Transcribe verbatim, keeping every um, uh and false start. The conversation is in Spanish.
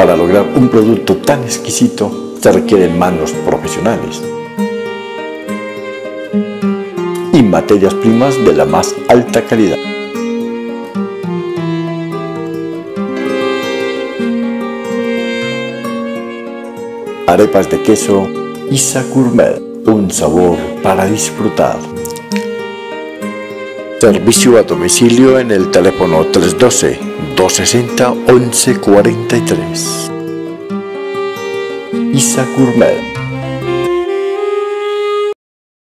Para lograr un producto tan exquisito se requieren manos profesionales y materias primas de la más alta calidad. Arepas de queso Isa Gourmet, un sabor para disfrutar. Servicio a domicilio en el teléfono tres uno dos, dos seis cero, once cuarenta y tres. Isa Gourmet.